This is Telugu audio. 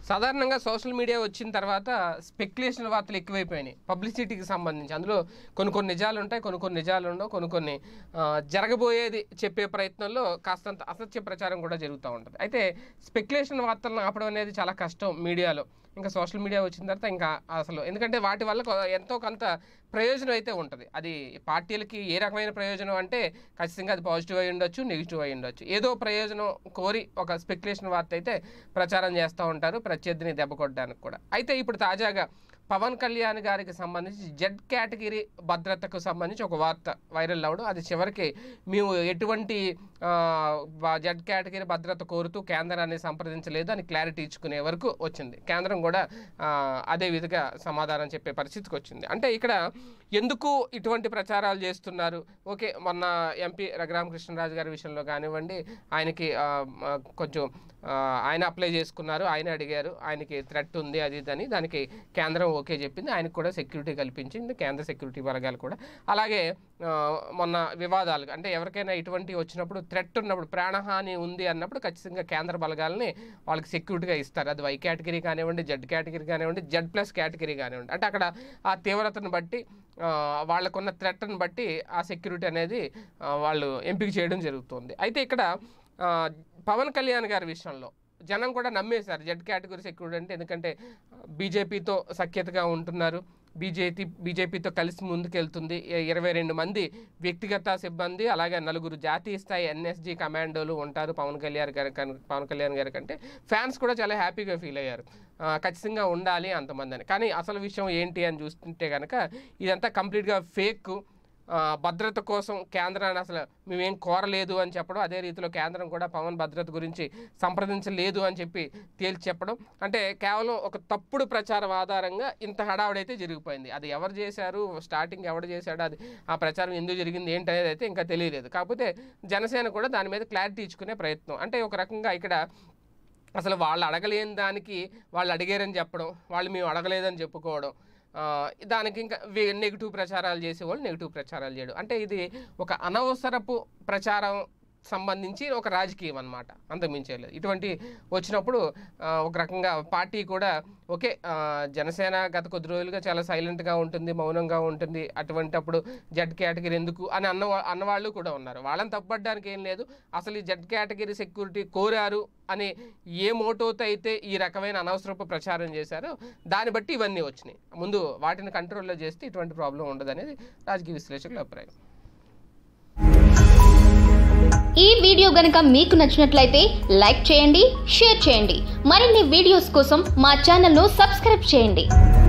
సాధారణంగా సోషల్ మీడియా వచ్చిన తర్వాత స్పెక్యులేషన్ వార్తలు ఎక్కువైపోయినాయి పబ్లిసిటీకి సంబంధించి. అందులో కొన్ని నిజాలు ఉంటాయి, కొన్ని నిజాలు ఉండవు, కొన్ని జరగబోయేది చెప్పే ప్రయత్నంలో కాస్తంత అసత్య ప్రచారం కూడా జరుగుతూ ఉంటుంది. అయితే స్పెక్యులేషన్ వార్తలను ఆపడం అనేది చాలా కష్టం మీడియాలో. ఇంకా సోషల్ మీడియా వచ్చిన తర్వాత ఇంకా అసలు ఎందుకంటే వాటి వల్ల ఎంతో కొంత ప్రయోజనం అయితే ఉంటుంది. అది పార్టీలకి ఏ రకమైన ప్రయోజనం అంటే ఖచ్చితంగా అది పాజిటివ్ అయి ఉండొచ్చు, నెగిటివ్ అయి ఉండొచ్చు. ఏదో ప్రయోజనం కోరి ఒక స్పెక్యులేషన్ వార్త అయితే ప్రచారం చేస్తూ ఉంటారు, ప్రత్యర్థిని దెబ్బ కొట్టడానికి కూడా. అయితే ఇప్పుడు తాజాగా పవన్ కళ్యాణ్ గారికి సంబంధించి జెడ్ కేటగిరీ భద్రతకు సంబంధించి ఒక వార్త వైరల్ అవ్వడం, అది చివరికి మేము ఎటువంటి జెడ్ కేటగిరీ భద్రత కోరుతూ కేంద్రాన్ని సంప్రదించలేదు అని క్లారిటీ ఇచ్చుకునే వరకు వచ్చింది. కేంద్రం కూడా అదే విధంగా సమాధానం చెప్పే పరిస్థితికి వచ్చింది. అంటే ఇక్కడ ఎందుకు ఇటువంటి ప్రచారాలు చేస్తున్నారు? ఓకే, మొన్న ఎంపీ రఘురామకృష్ణరాజు గారి విషయంలో కానివ్వండి, ఆయనకి కొంచెం ఆయన అప్లై చేసుకున్నారు, ఆయన అడిగారు, ఆయనకి థ్రెట్ ఉంది అది ఇదని, దానికి కేంద్రం ఓకే చెప్పింది, ఆయనకు కూడా సెక్యూరిటీ కల్పించింది కేంద్ర సెక్యూరిటీ బలగాలు కూడా. అలాగే మొన్న వివాదాలు అంటే ఎవరికైనా ఇటువంటి వచ్చినప్పుడు థ్రెట్ ఉన్నప్పుడు, ప్రాణహాని ఉంది అన్నప్పుడు ఖచ్చితంగా కేంద్ర బలగాలని వాళ్ళకి సెక్యూరిటీగా ఇస్తారు. అది వై కేటగిరీ కానివ్వండి, జెడ్ కేటగిరీ కానివ్వండి, జెడ్ ప్లస్ కేటగిరీ కానివ్వండి. అంటే అక్కడ ఆ తీవ్రతను బట్టి వాళ్ళకున్న థ్రెట్ని బట్టి ఆ సెక్యూరిటీ అనేది వాళ్ళు ఎంపిక చేయడం జరుగుతుంది. అయితే ఇక్కడ పవన్ కళ్యాణ్ గారి విషయంలో జనం కూడా నమ్మేశారు జెడ్ కేటగిరీ సెక్యూరిటీ అంటే. ఎందుకంటే బీజేపీతో సఖ్యతగా ఉంటున్నారు, బీజేపీతో కలిసి ముందుకెళ్తుంది, 22 మంది వ్యక్తిగత సిబ్బంది, అలాగే 4 జాతీయ స్థాయి ఎన్ఎస్జీ కమాండోలు ఉంటారు పవన్ కళ్యాణ్ గారి కంటే ఫ్యాన్స్ కూడా చాలా హ్యాపీగా ఫీల్ అయ్యారు. ఖచ్చితంగా ఉండాలి అంతమంది అని. కానీ అసలు విషయం ఏంటి అని చూస్తుంటే కనుక ఇదంతా కంప్లీట్గా ఫేక్. భద్రత కోసం కేంద్రాన్ని అసలు మేమేం కోరలేదు అని చెప్పడం, అదే రీతిలో కేంద్రం కూడా పవన్ భద్రత గురించి సంప్రదించలేదు అని చెప్పి తేల్చి చెప్పడం. అంటే కేవలం ఒక తప్పుడు ప్రచారం ఆధారంగా ఇంత హడావుడైతే జరిగిపోయింది. అది ఎవరు చేశారు, స్టార్టింగ్ ఎవరు చేశాడు, అది ఆ ప్రచారం ఎందుకు జరిగింది ఏంటనేది అయితే ఇంకా తెలియలేదు. కాకపోతే జనసేన కూడా దాని మీద క్లారిటీ ఇచ్చుకునే ప్రయత్నం. అంటే ఒక రకంగా ఇక్కడ అసలు వాళ్ళు అడగలేని దానికి వాళ్ళు అడిగారని చెప్పడం, వాళ్ళు మేము అడగలేదని చెప్పుకోవడం, దానికి ఇంకా నెగిటివ్ ప్రచారాలు చేసేవాళ్ళు నెగిటివ్ ప్రచారాలు చేయడం. అంటే ఇది ఒక అనవసరపు ప్రచారం సంబంధించి ఒక రాజకీయం అన్నమాట, అంతమించేయలేదు. ఇటువంటి వచ్చినప్పుడు ఒక రకంగా పార్టీ కూడా ఓకే, జనసేన గత కొద్ది రోజులుగా చాలా సైలెంట్గా ఉంటుంది, మౌనంగా ఉంటుంది, అటువంటిప్పుడు జెడ్ కేటగిరీ ఎందుకు అని అన్నవాళ్ళు కూడా ఉన్నారు. వాళ్ళని తప్పడానికి ఏం లేదు. అసలు ఈ జెడ్ కేటగిరీ సెక్యూరిటీ కోరారు అని ఏ మోటోతో అయితే ఈ రకమైన అనవసరపు ప్రచారం చేశారో దాన్ని బట్టి ఇవన్నీ వచ్చినాయి. ముందు వాటిని కంట్రోల్లో చేస్తే ఇటువంటి ప్రాబ్లం ఉండదు అనేది రాజకీయ విశ్లేషకుల అభిప్రాయం. ఈ వీడియో గనుక మీకు నచ్చినట్లయితే లైక్ చేయండి, షేర్ చేయండి. మరిన్ని వీడియోస్ కోసం మా ఛానల్ను సబ్స్క్రైబ్ చేయండి.